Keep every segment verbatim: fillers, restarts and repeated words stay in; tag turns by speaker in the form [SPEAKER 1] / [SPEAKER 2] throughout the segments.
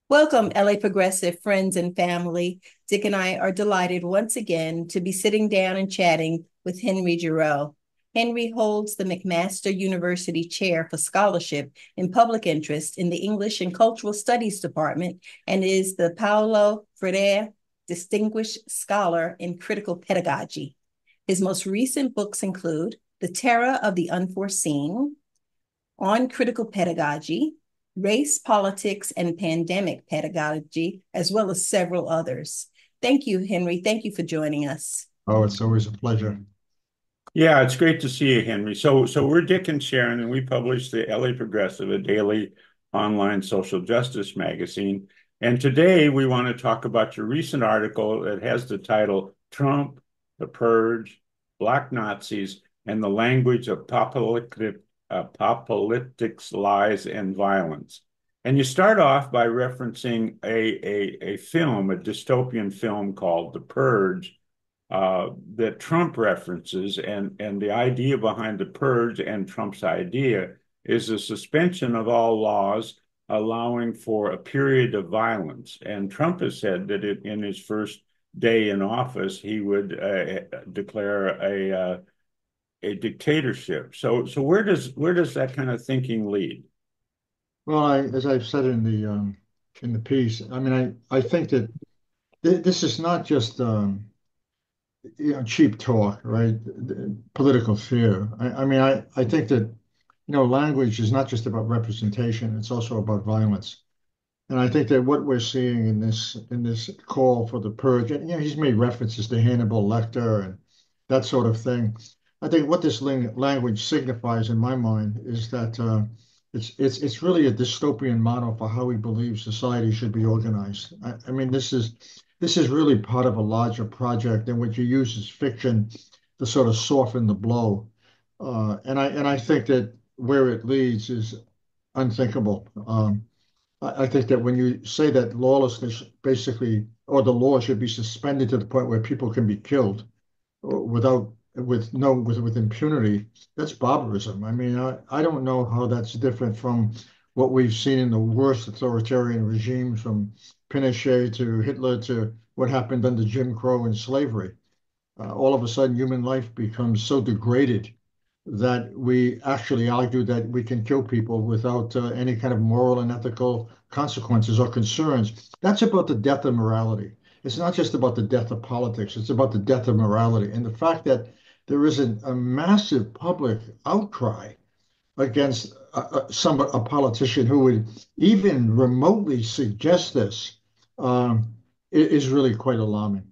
[SPEAKER 1] Welcome, L A Progressive friends and family. Dick and I are delighted once again to be sitting down and chatting with Henry Giroux. Henry holds the McMaster University Chair for Scholarship in Public Interest in the English and Cultural Studies Department and is the Paulo Freire Distinguished Scholar in Critical Pedagogy. His most recent books include The Terror of the Unforeseen, On Critical Pedagogy, Race, Politics, and Pandemic Pedagogy, as well as several others. Thank you, Henry. Thank you for joining us.
[SPEAKER 2] Oh, it's always a pleasure.
[SPEAKER 3] Yeah, it's great to see you, Henry. So, so we're Dick and Sharon, and we publish the L A Progressive, a daily online social justice magazine. And today we want to talk about your recent article that has the title Trump, the Purge, Black Nazis, and the Language of Apocalyptic, Apocalyptics, Lies, and Violence. And you start off by referencing a, a, a film, a dystopian film called The Purge, uh, that Trump references, and, and the idea behind the purge and Trump's idea is the suspension of all laws allowing for a period of violence. And Trump has said that it, in his first day in office, he would uh, declare a uh, a dictatorship. So, so where does where does that kind of thinking lead?
[SPEAKER 2] Well, I, as I've said in the um, in the piece, I mean, I, I think that th this is not just um, you know, cheap talk, right? Political fear. I, I mean, I, I think that you know, language is not just about representation; it's also about violence. And I think that what we're seeing in this in this call for the purge, and you know, he's made references to Hannibal Lecter and that sort of thing. I think what this ling language signifies in my mind is that uh, it's it's it's really a dystopian model for how we believe society should be organized. I, I mean, this is this is really part of a larger project in which he uses fiction to sort of soften the blow. Uh, and I and I think that where it leads is unthinkable. Um, I I think that when you say that lawlessness basically, or the law should be suspended to the point where people can be killed or without, with no, with, with impunity, that's barbarism. I mean, I, I don't know how that's different from what we've seen in the worst authoritarian regimes, from Pinochet to Hitler to what happened under Jim Crow and slavery. Uh, all of a sudden, human life becomes so degraded that we actually argue that we can kill people without uh, any kind of moral and ethical consequences or concerns. That's about the death of morality. It's not just about the death of politics, it's about the death of morality. And the fact that there isn't a massive public outcry against a, a, some a politician who would even remotely suggest this um, is really quite alarming.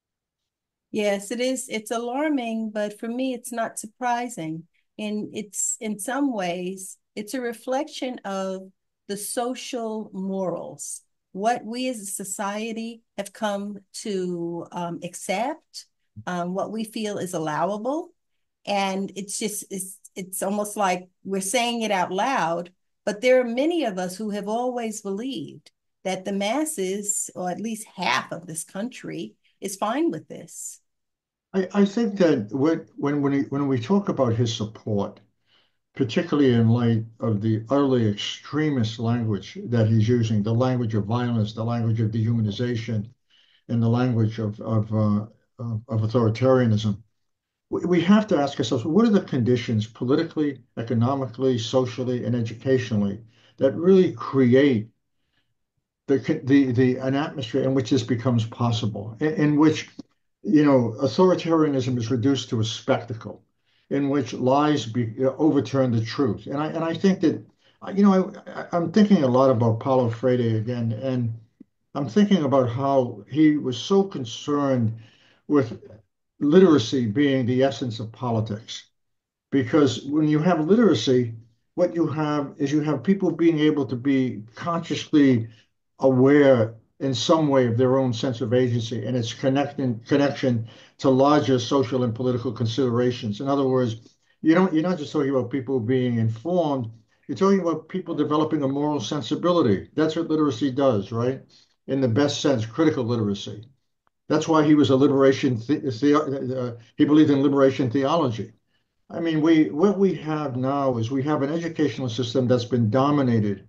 [SPEAKER 1] Yes, it is. It's alarming, but for me, it's not surprising. And it's in some ways, it's a reflection of the social morals, what we as a society have come to um, accept, um, what we feel is allowable. And it's just, it's, it's almost like we're saying it out loud, but there are many of us who have always believed that the masses, or at least half of this country, is fine with this.
[SPEAKER 2] I, I think that when when when, he, when we talk about his support, particularly in light of the utterly extremist language that he's using, the language of violence, the language of dehumanization, and the language of of, uh, of, of authoritarianism, we, we have to ask ourselves, what are the conditions politically, economically, socially, and educationally that really create the the the an atmosphere in which this becomes possible, in, in which you know authoritarianism is reduced to a spectacle, in which lies be, uh, overturn the truth. And I and I think that you know I, I'm thinking a lot about Paulo Freire again, and I'm thinking about how he was so concerned with literacy being the essence of politics. Because when you have literacy, what you have is you have people being able to be consciously aware in some way of their own sense of agency and its connecting connection to larger social and political considerations. In other words, you don't you're not just talking about people being informed, you're talking about people developing a moral sensibility. That's what literacy does, right? In the best sense, critical literacy. That's why he was a liberation the, the, uh, he believed in liberation theology. I mean, we what we have now is we have an educational system that's been dominated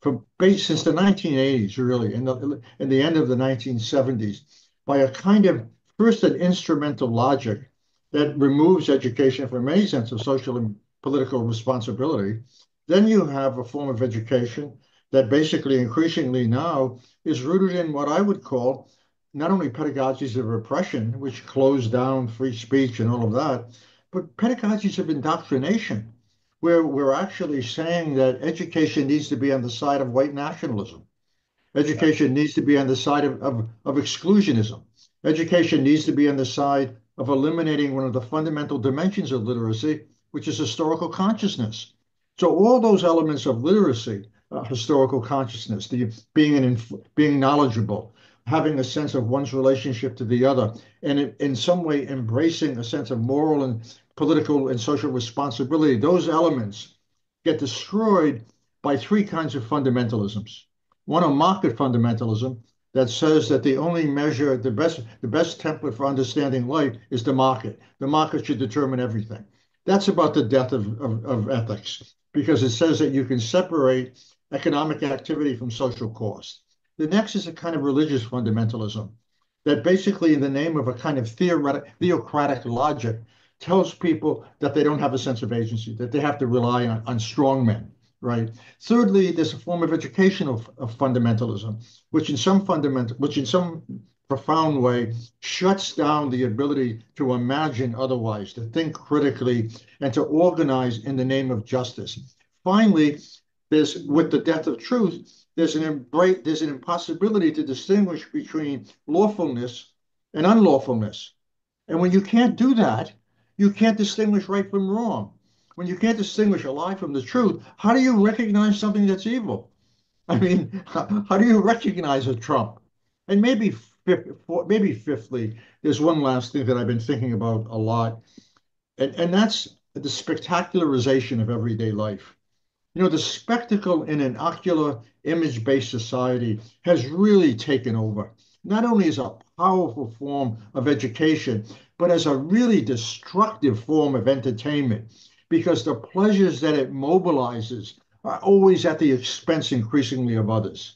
[SPEAKER 2] from base since the nineteen eighties, really, in the in the end of the nineteen seventies, by a kind of first an instrumental logic that removes education from any sense of social and political responsibility. Then you have a form of education that basically increasingly now is rooted in what I would call not only pedagogies of repression, which close down free speech and all of that, but pedagogies of indoctrination, where we're actually saying that education needs to be on the side of white nationalism. Education needs to be on the side of, of, of exclusionism. Education needs to be on the side of eliminating one of the fundamental dimensions of literacy, which is historical consciousness. So all those elements of literacy, uh, historical consciousness, the being an being knowledgeable, having a sense of one's relationship to the other, and in, in some way embracing a sense of moral and political and social responsibility, those elements get destroyed by three kinds of fundamentalisms. One, a market fundamentalism that says that the only measure, the best, the best template for understanding life is the market. The market should determine everything. That's about the death of, of, of ethics, because it says that you can separate economic activity from social cost. The next is a kind of religious fundamentalism that basically, in the name of a kind of theoretic, theocratic logic, tells people that they don't have a sense of agency, that they have to rely on, on strong men, right? Thirdly, there's a form of educational of fundamentalism, which in some fundamental, which in some profound way shuts down the ability to imagine otherwise, to think critically, and to organize in the name of justice. Finally, there's with the death of truth, there's an embrace, there's an impossibility to distinguish between lawfulness and unlawfulness. And when you can't do that, you can't distinguish right from wrong. When you can't distinguish a lie from the truth, how do you recognize something that's evil? I mean, how, how do you recognize a Trump? And maybe, maybe fifthly, there's one last thing that I've been thinking about a lot, and, and that's the spectacularization of everyday life. You know, the spectacle in an ocular, image-based society has really taken over, not only as a powerful form of education, but as a really destructive form of entertainment, because the pleasures that it mobilizes are always at the expense increasingly of others.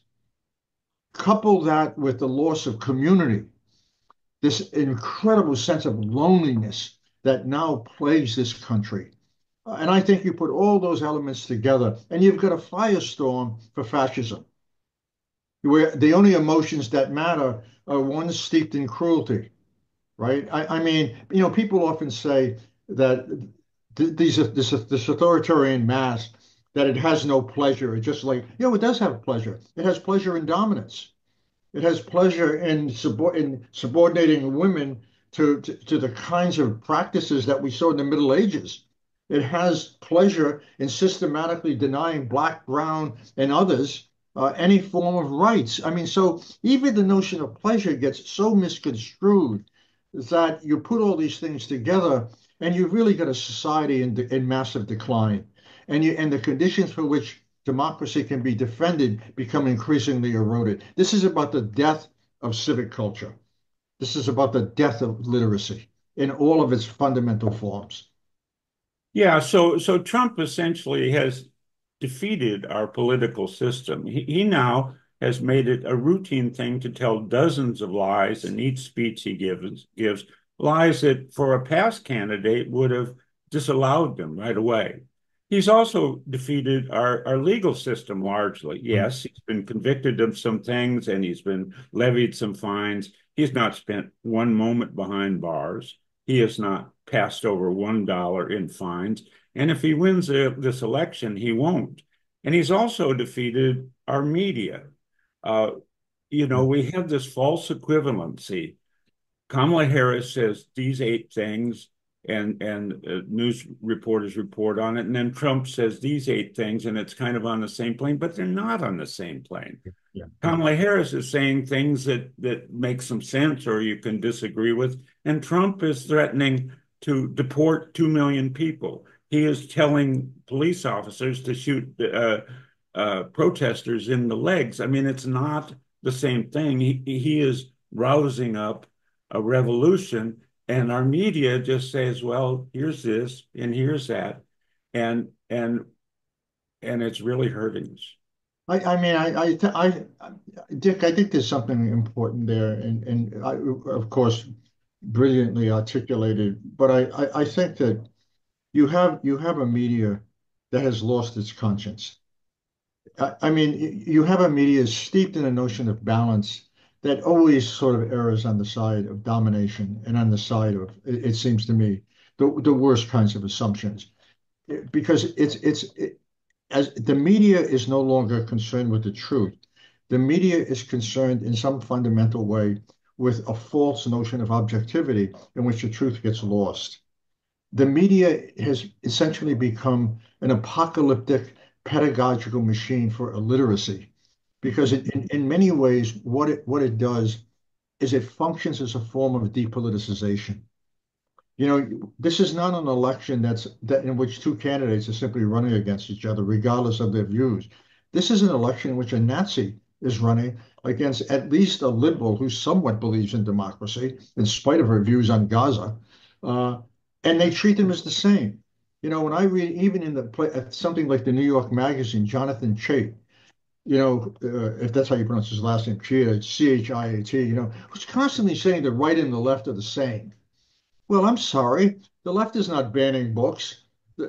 [SPEAKER 2] Couple that with the loss of community, this incredible sense of loneliness that now plagues this country. And I think you put all those elements together, and you've got a firestorm for fascism, where the only emotions that matter are ones steeped in cruelty, right? I, I mean, you know, people often say that th these this, this authoritarian mass, that it has no pleasure. It's just like, you know, it does have pleasure. It has pleasure in dominance. It has pleasure in, subor in subordinating women to, to, to the kinds of practices that we saw in the Middle Ages. It has pleasure in systematically denying black, brown, and others uh, any form of rights. I mean, so even the notion of pleasure gets so misconstrued that you put all these things together and you've really got a society in, in massive decline. And, you, and the conditions for which democracy can be defended become increasingly eroded. This is about the death of civic culture. This is about the death of literacy in all of its fundamental forms.
[SPEAKER 3] Yeah, so so Trump essentially has defeated our political system. He, he now has made it a routine thing to tell dozens of lies in each speech he gives, gives lies that for a past candidate would have disallowed them right away. He's also defeated our, our legal system largely. Yes, he's been convicted of some things and he's been levied some fines. He's not spent one moment behind bars. He has not passed over one dollar in fines. And if he wins uh, this election, he won't. And he's also defeated our media. Uh, you know, we have this false equivalency. Kamala Harris says these eight things, and and uh, news reporters report on it, and then Trump says these eight things, and it's kind of on the same plane, but they're not on the same plane. Yeah. Kamala Harris is saying things that that make some sense or you can disagree with, and Trump is threatening to deport two million people. He is telling police officers to shoot uh, uh, protesters in the legs. I mean, it's not the same thing. He, he is rousing up a revolution, and our media just says, well, here's this and here's that, and and and it's really hurting us.
[SPEAKER 2] I, I mean, I, I, th I, Dick, I think there's something important there, and and I, of course, brilliantly articulated. But I, I, I think that you have you have a media that has lost its conscience. I, I mean, you have a media steeped in a notion of balance that always sort of errs on the side of domination and on the side of, it, it seems to me, the the worst kinds of assumptions. Because it's it's it, as the media is no longer concerned with the truth. The media is concerned in some fundamental way with a false notion of objectivity in which the truth gets lost. The media has essentially become an apocalyptic pedagogical machine for illiteracy because it, in, in many ways, what it what it does is it functions as a form of depoliticization. You know, this is not an election that's that in which two candidates are simply running against each other, regardless of their views. This is an election in which a Nazi is running against at least a liberal who somewhat believes in democracy, in spite of her views on Gaza, uh, and they treat them as the same. You know, when I read even in the play, something like the New York Magazine, Jonathan Chait, you know, uh, if that's how you pronounce his last name, Chiat, C H I A T, you know, who's constantly saying the right and the left are the same. Well, I'm sorry. The left is not banning books.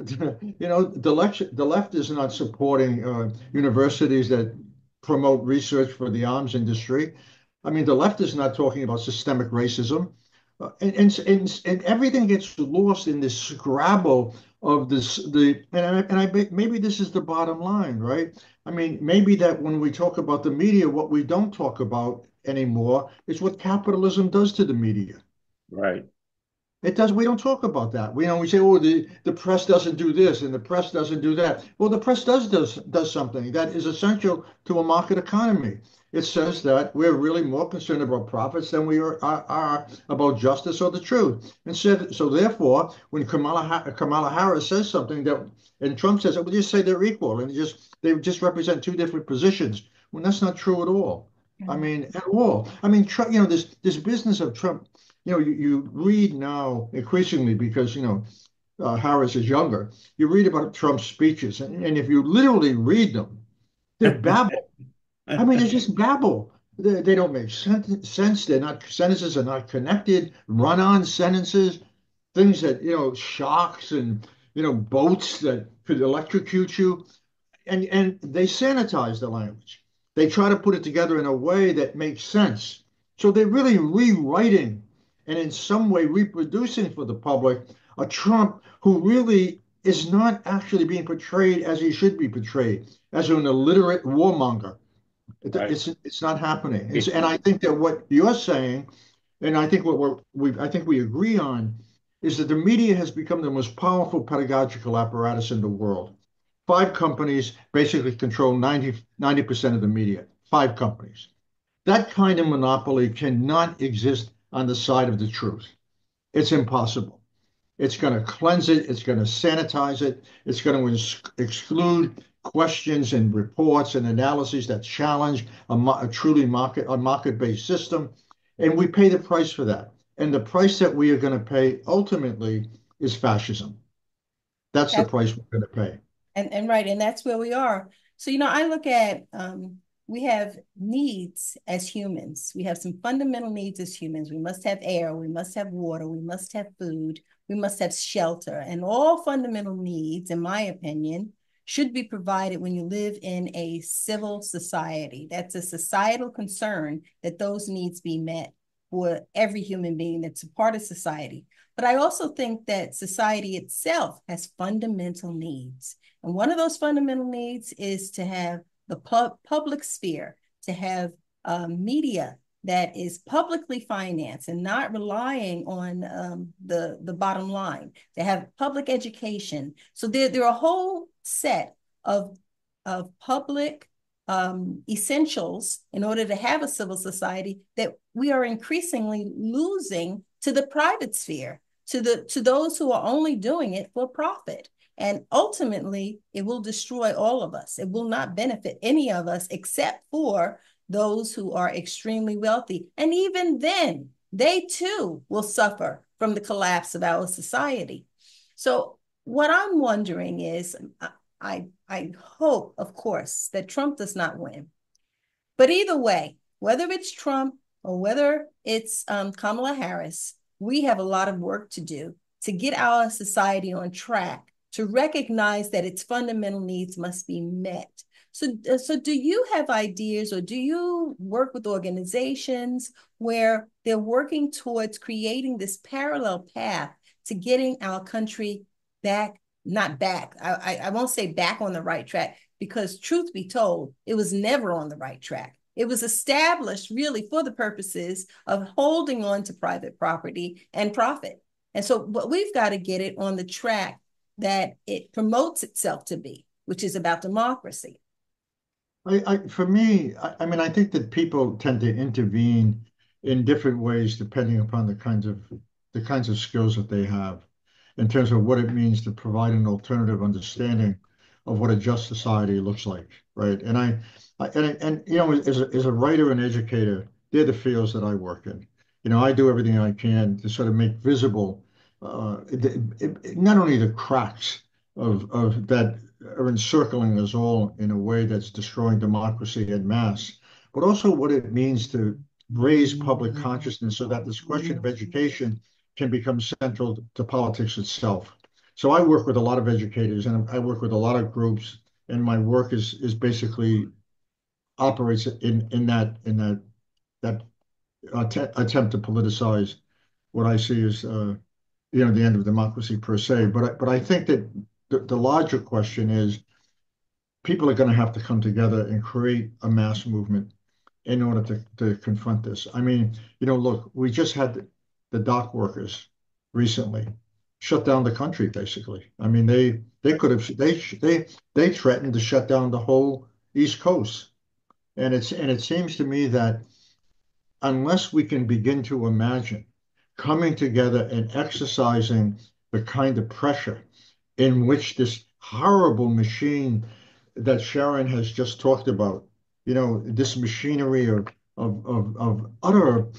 [SPEAKER 2] You know, the left, the left is not supporting uh, universities that promote research for the arms industry. I mean, the left is not talking about systemic racism. Uh, and, and, and, and everything gets lost in this scrabble of this, the, and I, and I, maybe this is the bottom line, right? I mean, maybe that when we talk about the media, what we don't talk about anymore is what capitalism does to the media.
[SPEAKER 3] Right.
[SPEAKER 2] It does. We don't talk about that. We, you know, we say, "Oh, the the press doesn't do this and the press doesn't do that." Well, the press does does does something that is essential to a market economy. It says that we're really more concerned about profits than we are, are, are about justice or the truth. And so, so therefore, when Kamala Kamala Harris says something that, and Trump says, "We just say they're equal," and just they just represent two different positions. When that's not true at all. I mean, at all. I mean, Trump, you know, this this business of Trump, you know, you, you read now increasingly because, you know, uh, Harris is younger. You read about Trump's speeches, and, and if you literally read them, they're babble. I mean, they're just babble. They, they don't make sense. They're not, sentences are not connected, run-on sentences, things that, you know, shocks and, you know, boats that could electrocute you. And, and they sanitize the language. They try to put it together in a way that makes sense. So they're really rewriting and in some way reproducing for the public a Trump who really is not actually being portrayed as he should be portrayed, as an illiterate warmonger. It,
[SPEAKER 3] Right.
[SPEAKER 2] it's it's not happening. It's, and I think that what you're saying, and I think what we're, we I think we agree on, is that the media has become the most powerful pedagogical apparatus in the world. Five companies basically control ninety percent of the media. Five companies. That kind of monopoly cannot exist on the side of the truth. It's impossible. It's going to cleanse it. It's going to sanitize it. It's going to exclude questions and reports and analyses that challenge a, a truly market, a market-based system. And we pay the price for that. And the price that we are going to pay ultimately is fascism. That's the
[SPEAKER 1] That's,
[SPEAKER 2] price we're going to pay.
[SPEAKER 1] and, and right, and that's where we are. So, you know, I look at, um, we have needs as humans. We have some fundamental needs as humans. We must have air, we must have water, we must have food, we must have shelter. And all fundamental needs, in my opinion, should be provided when you live in a civil society. That's a societal concern that those needs be met for every human being that's a part of society. But I also think that society itself has fundamental needs. And one of those fundamental needs is to have the pu- public sphere, to have uh, media that is publicly financed and not relying on um, the, the bottom line, to have public education. So there, there are a whole set of, of public um, essentials in order to have a civil society that we are increasingly losing to the private sphere, to the to those who are only doing it for profit. And ultimately, it will destroy all of us. It will not benefit any of us except for those who are extremely wealthy. And even then, they too will suffer from the collapse of our society. So what I'm wondering is, I, I hope, of course, that Trump does not win. But either way, whether it's Trump or whether it's um, Kamala Harris, we have a lot of work to do to get our society on track, to recognize that its fundamental needs must be met. So, uh, so do you have ideas, or do you work with organizations where they're working towards creating this parallel path to getting our country back, not back, I, I, I won't say back on the right track, because truth be told, it was never on the right track. It was established really for the purposes of holding on to private property and profit. And so, but we've got to get it on the track that it promotes itself to be, which is about democracy.
[SPEAKER 2] I, I for me, I, I mean, I think that people tend to intervene in different ways depending upon the kinds of the kinds of skills that they have in terms of what it means to provide an alternative understanding of what a just society looks like, right? And I, I and and you know, as a, as a writer and educator, they're the fields that I work in. You know, I do everything I can to sort of make visible uh, it, it, not only the cracks of of that are encircling us all in a way that's destroying democracy en masse, but also what it means to raise public consciousness so that this question of education can become central to politics itself. So I work with a lot of educators and I work with a lot of groups, and my work is is basically operates in in that in that that att attempt to politicize what I see as uh, you know the end of democracy per se. But I, but I think that the, the larger question is people are going to have to come together and create a mass movement in order to, to confront this. I mean, you know, look, we just had the, the dock workers recently shut down the country, basically. I mean, they they could have they they they threatened to shut down the whole East Coast. And it's and it seems to me that unless we can begin to imagine coming together and exercising the kind of pressure in which this horrible machine that Sharon has just talked about, you know, this machinery of of of, of utter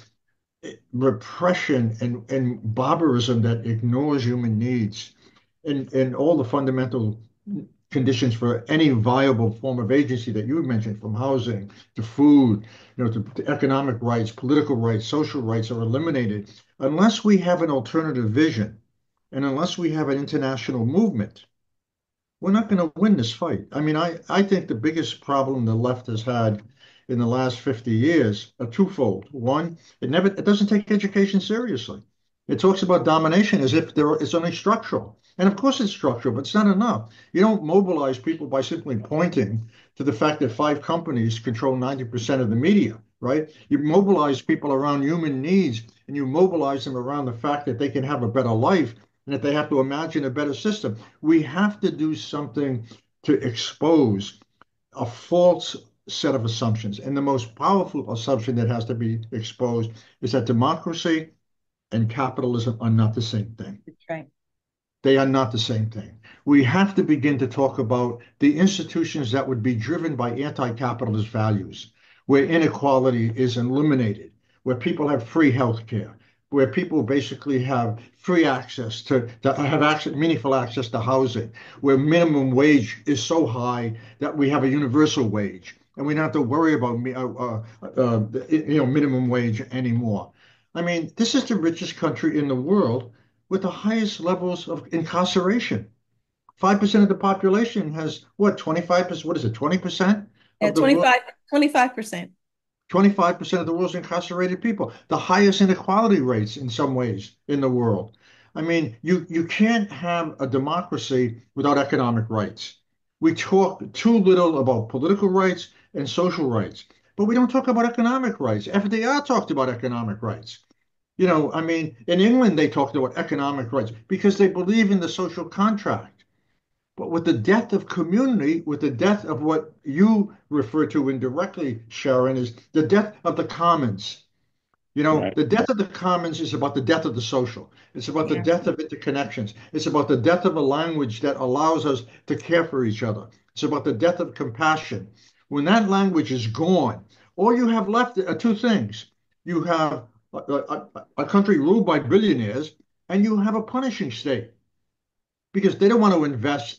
[SPEAKER 2] repression and, and barbarism that ignores human needs and, and all the fundamental conditions for any viable form of agency that you mentioned, from housing to food, you know, to, to economic rights, political rights, social rights are eliminated. Unless we have an alternative vision and unless we have an international movement, we're not going to win this fight. I mean, I, I think the biggest problem the left has had in the last fifty years are twofold. One, it never it doesn't take education seriously. It talks about domination as if there it's only structural. And of course it's structural, but it's not enough. You don't mobilize people by simply pointing to the fact that five companies control ninety percent of the media, right? You mobilize people around human needs, and you mobilize them around the fact that they can have a better life and that they have to imagine a better system. We have to do something to expose a false set of assumptions. And the most powerful assumption that has to be exposed is that democracy and capitalism are not the same thing.
[SPEAKER 1] That's right.
[SPEAKER 2] They are not the same thing. We have to begin to talk about the institutions that would be driven by anti-capitalist values, where inequality is eliminated, where people have free health care, where people basically have free access to, to have access, meaningful access to housing, where minimum wage is so high that we have a universal wage, and we don't have to worry about uh, uh, you know minimum wage anymore. I mean, this is the richest country in the world with the highest levels of incarceration. five percent of the population has what, twenty-five percent? What is it, twenty percent
[SPEAKER 1] Yeah,
[SPEAKER 2] of the world?
[SPEAKER 1] twenty-five, twenty-five percent.
[SPEAKER 2] twenty-five percent of the world's incarcerated people, the highest inequality rates in some ways in the world. I mean, you, you can't have a democracy without economic rights. We talk too little about political rights and social rights, but we don't talk about economic rights. F D R talked about economic rights. You know, I mean, in England, they talked about economic rights because they believe in the social contract. But with the death of community, with the death of what you refer to indirectly, Sharon, is the death of the commons. You know,
[SPEAKER 3] Right.
[SPEAKER 2] the death of the commons is about the death of the social. It's about the
[SPEAKER 1] Yeah.
[SPEAKER 2] death of interconnections. It's about the death of a language that allows us to care for each other. It's about the death of compassion. When that language is gone, all you have left are two things. You have a, a, a country ruled by billionaires, and you have a punishing state because they don't want to invest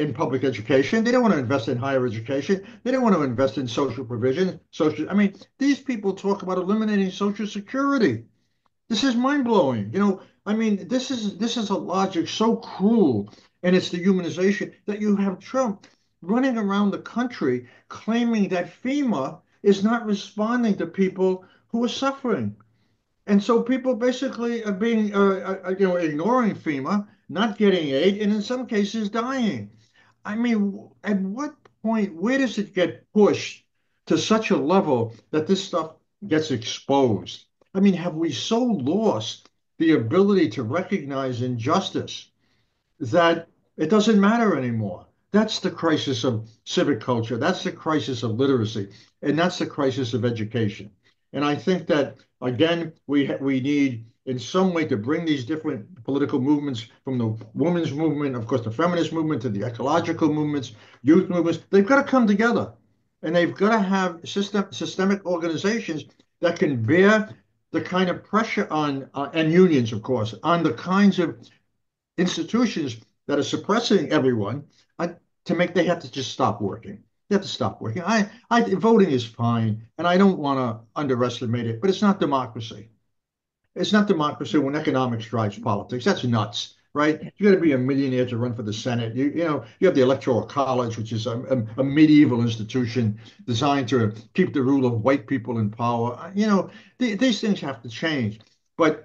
[SPEAKER 2] in public education. They don't want to invest in higher education. They don't want to invest in social provision. Social, I mean, these people talk about eliminating Social Security. This is mind blowing. You know, I mean, this is this is a logic so cruel, and it's the humanization that you have Trump running around the country claiming that FEMA is not responding to people who are suffering. And so people basically are being, uh, uh, you know, ignoring FEMA, not getting aid, and in some cases dying. I mean, at what point, where does it get pushed to such a level that this stuff gets exposed? I mean, have we so lost the ability to recognize injustice that it doesn't matter anymore? That's the crisis of civic culture. That's the crisis of literacy. And that's the crisis of education. And I think that, again, we, we need in some way to bring these different political movements from the women's movement, of course, the feminist movement to the ecological movements, youth movements. They've got to come together. And they've got to have system, systemic organizations that can bear the kind of pressure on, uh, and unions, of course, on the kinds of institutions that are suppressing everyone uh, to make they have to just stop working. They have to stop working. I, I voting is fine, and I don't want to underestimate it, but it's not democracy. It's not democracy when economics drives politics. That's nuts, right? You got to be a millionaire to run for the Senate. You, you know, you have the Electoral College, which is a, a, a medieval institution designed to keep the rule of white people in power. You know, th these things have to change, but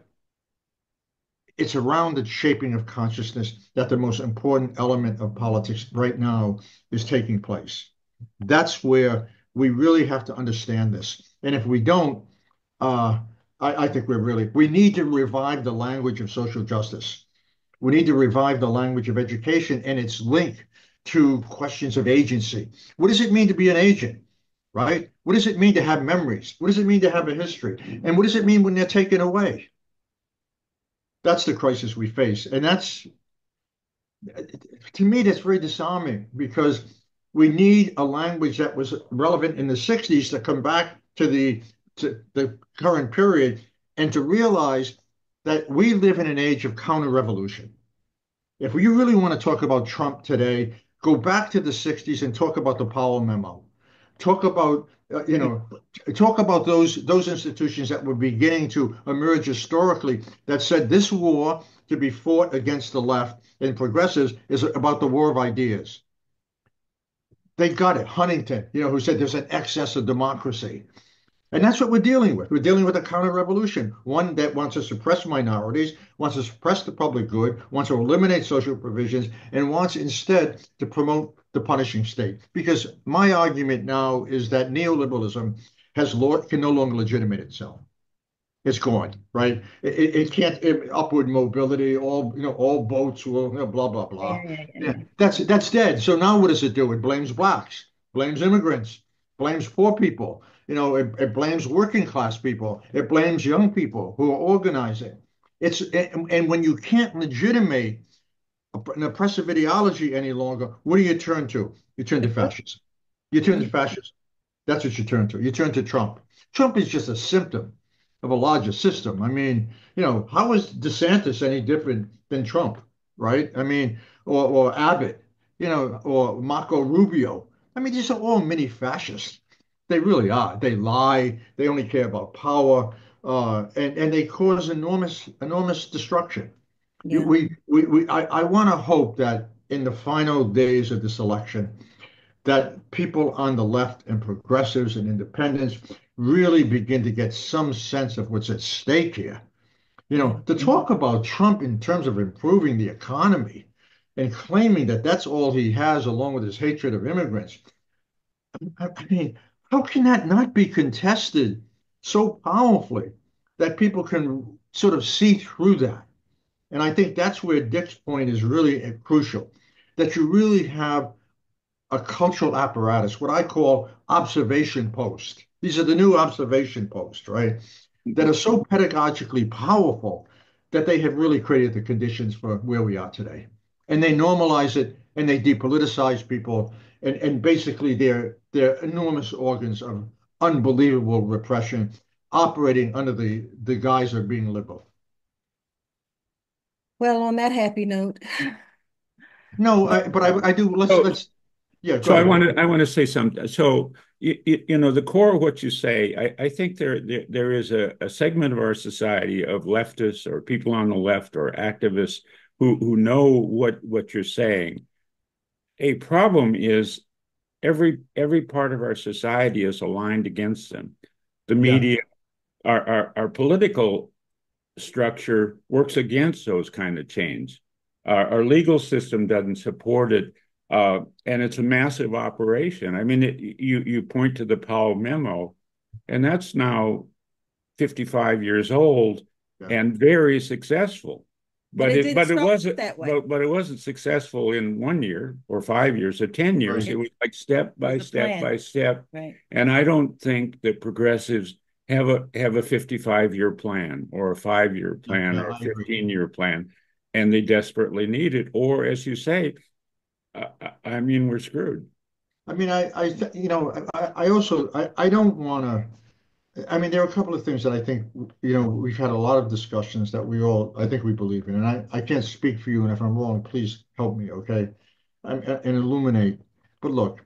[SPEAKER 2] it's around the shaping of consciousness that the most important element of politics right now is taking place. That's where we really have to understand this. And if we don't, uh, I, I think we're really, we need to revive the language of social justice. We need to revive the language of education and its link to questions of agency. What does it mean to be an agent, right? What does it mean to have memories? What does it mean to have a history? And what does it mean when they're taken away? That's the crisis we face. And that's, to me, that's very disarming because we need a language that was relevant in the sixties to come back to the to the current period and to realize that we live in an age of counter-revolution. If you really want to talk about Trump today, go back to the sixties and talk about the Powell memo. Talk about, uh, you know, talk about those those institutions that were beginning to emerge historically that said this war to be fought against the left and progressives is about the war of ideas. They got it. Huntington, you know, who said there's an excess of democracy. And that's what we're dealing with. We're dealing with a counter-revolution, one that wants to suppress minorities, wants to suppress the public good, wants to eliminate social provisions, and wants instead to promote the punishing state. Because my argument now is that neoliberalism has can no longer legitimate itself. It's gone, right? It, it can't it, upward mobility. All you know, all boats will you know, blah blah blah.
[SPEAKER 1] Yeah, yeah, yeah,
[SPEAKER 2] Yeah,
[SPEAKER 1] yeah.
[SPEAKER 2] that's that's dead. So now what does it do? It blames blacks, blames immigrants, blames poor people. You know, it, it blames working class people. It blames young people who are organizing. It's and, and when you can't legitimate an oppressive ideology any longer, what do you turn to? You turn to fascism. You turn to fascism. That's what you turn to. You turn to Trump. Trump is just a symptom of a larger system. I mean, you know, how is DeSantis any different than Trump, right? I mean, or, or Abbott, you know, or Marco Rubio. I mean, these are all mini fascists. They really are. They lie. They only care about power, uh, and and they cause enormous enormous destruction. You,
[SPEAKER 1] Yeah.
[SPEAKER 2] we we, we I, I want to hope that in the final days of this election, that people on the left and progressives and independents really begin to get some sense of what's at stake here. You know, to talk about Trump in terms of improving the economy and claiming that that's all he has, along with his hatred of immigrants. I, I mean, how can that not be contested so powerfully that people can sort of see through that? And I think that's where Dick's point is really crucial, that you really have a cultural apparatus, what I call observation posts. These are the new observation posts, right? That are so pedagogically powerful that they have really created the conditions for where we are today. And they normalize it and they depoliticize people. And, and basically they're, they're enormous organs of unbelievable repression operating under the, the guise of being liberal.
[SPEAKER 1] Well, on that happy note,
[SPEAKER 2] No, I, but I, I do. Let's
[SPEAKER 3] So,
[SPEAKER 2] let's. Yeah, go
[SPEAKER 3] so I
[SPEAKER 2] ahead.
[SPEAKER 3] want to I want to say something. So, you, you know, the core of what you say, I, I think there, there there is a, a segment of our society of leftists or people on the left or activists who who know what what you're saying. A problem is every every part of our society is aligned against them. The
[SPEAKER 2] Yeah,
[SPEAKER 3] media, our our, our political structure works against those kind of change. Our, our legal system doesn't support it, uh, and it's a massive operation. I mean, it, you you point to the Powell memo, and that's now fifty-five years old
[SPEAKER 2] yeah,
[SPEAKER 3] and very successful.
[SPEAKER 1] But
[SPEAKER 3] But
[SPEAKER 1] it
[SPEAKER 3] it
[SPEAKER 1] didn't
[SPEAKER 3] but it
[SPEAKER 1] start
[SPEAKER 3] wasn't
[SPEAKER 1] that way.
[SPEAKER 3] but, but it wasn't successful in one year or five years or ten years.
[SPEAKER 2] right.
[SPEAKER 3] It
[SPEAKER 1] It
[SPEAKER 3] was like step by
[SPEAKER 1] was a
[SPEAKER 3] step
[SPEAKER 1] plan,
[SPEAKER 3] by step.
[SPEAKER 1] right?
[SPEAKER 3] And I don't think that progressives have a have a fifty-five year plan or a five year
[SPEAKER 2] Yeah,
[SPEAKER 3] plan
[SPEAKER 2] yeah,
[SPEAKER 3] or a
[SPEAKER 2] I agree.
[SPEAKER 3] fifteen year plan, and they desperately need it. Or as you say, I, I mean, we're screwed.
[SPEAKER 2] I mean, I, I, th- you know, I, I also, I, I don't want to. I mean, there are a couple of things that I think, you know, we've had a lot of discussions that we all, I think we believe in, and I, I can't speak for you, and if I'm wrong, please help me, okay, and, and illuminate. But look,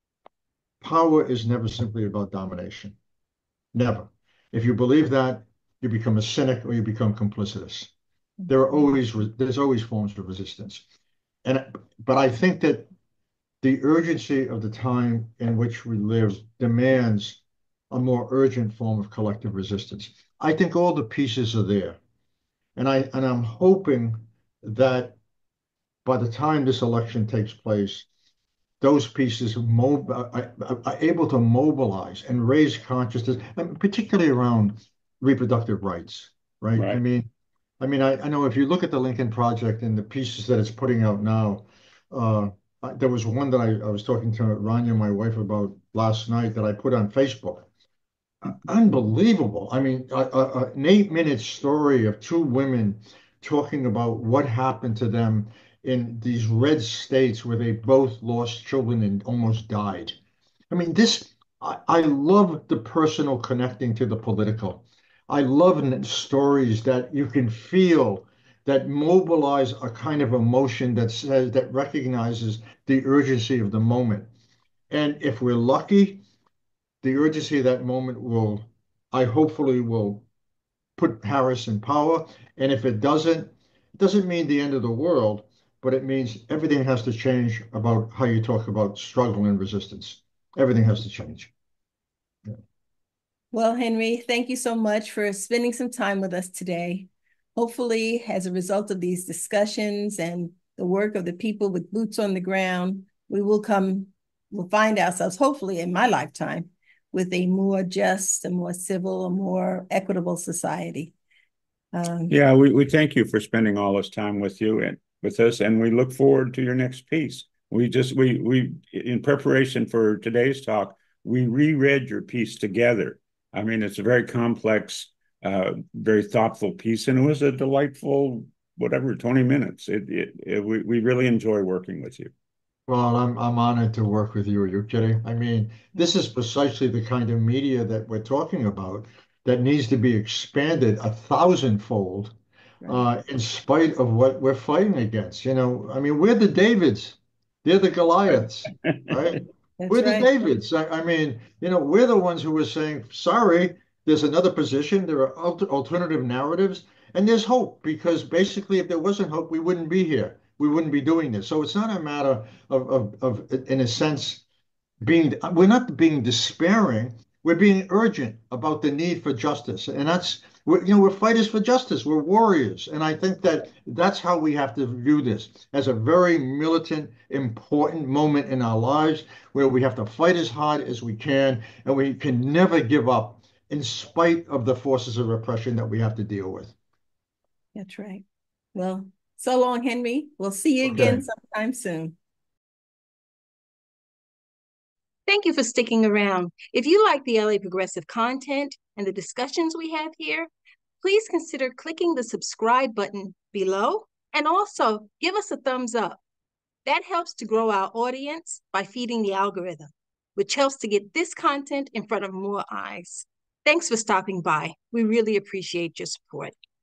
[SPEAKER 2] power is never simply about domination. Never. If you believe that, you become a cynic or you become complicitous. There are always, there's always forms of resistance. And, but I think that the urgency of the time in which we live demands a more urgent form of collective resistance. I think all the pieces are there. And I and I'm hoping that by the time this election takes place, those pieces mob are, are, are able to mobilize and raise consciousness, and particularly around reproductive rights, right? I
[SPEAKER 3] Right.
[SPEAKER 2] mean, I mean, I, I know if you look at the Lincoln Project and the pieces that it's putting out now, uh, there was one that I, I was talking to Rania, my wife, about last night that I put on Facebook. Unbelievable. I mean, a, a, an eight minute story of two women talking about what happened to them in these red states where they both lost children and almost died. I mean, this, I, I love the personal connecting to the political. I love stories that you can feel that mobilize a kind of emotion that says, that recognizes the urgency of the moment. And if we're lucky, the urgency of that moment will, I hopefully will put Harris in power. And if it doesn't, it doesn't mean the end of the world, but it means everything has to change about how you talk about struggle and resistance. Everything has to change. Yeah.
[SPEAKER 1] Well, Henry, thank you so much for spending some time with us today. Hopefully, as a result of these discussions and the work of the people with boots on the ground, we will come, we'll find ourselves, hopefully in my lifetime, with a more just, a more civil, a more equitable society. Um,
[SPEAKER 3] Yeah, we, we thank you for spending all this time with you and with us, and we look forward to your next piece. We just we we in preparation for today's talk, we reread your piece together. I mean, it's a very complex, uh, very thoughtful piece, and it was a delightful, whatever, twenty minutes. It, it, it we, we really enjoy working with you.
[SPEAKER 2] Well, I'm I'm honored to work with you. Are you kidding? I mean, this is precisely the kind of media that we're talking about that needs to be expanded a thousandfold,
[SPEAKER 1] right.
[SPEAKER 2] uh, in spite of what we're fighting against. You know, I mean, we're the Davids, they're the Goliaths, right?
[SPEAKER 1] That's
[SPEAKER 2] We're the
[SPEAKER 1] right.
[SPEAKER 2] Davids. I, I mean, you know, we're the ones who are saying, sorry, there's another position, there are alter alternative narratives, and there's hope because basically, if there wasn't hope, we wouldn't be here. We wouldn't be doing this. So it's not a matter of, of, of in a sense, being, we're not being despairing, we're being urgent about the need for justice. And that's, we're, you know, we're fighters for justice, we're warriors. And I think that that's how we have to view this as a very militant, important moment in our lives where we have to fight as hard as we can and we can never give up in spite of the forces of repression that we have to deal with.
[SPEAKER 1] That's right. Well, so long, Henry. We'll see you again
[SPEAKER 2] Okay.
[SPEAKER 1] sometime soon. Thank you for sticking around. If you like the L A Progressive content and the discussions we have here, please consider clicking the subscribe button below and also give us a thumbs up. That helps to grow our audience by feeding the algorithm, which helps to get this content in front of more eyes. Thanks for stopping by. We really appreciate your support.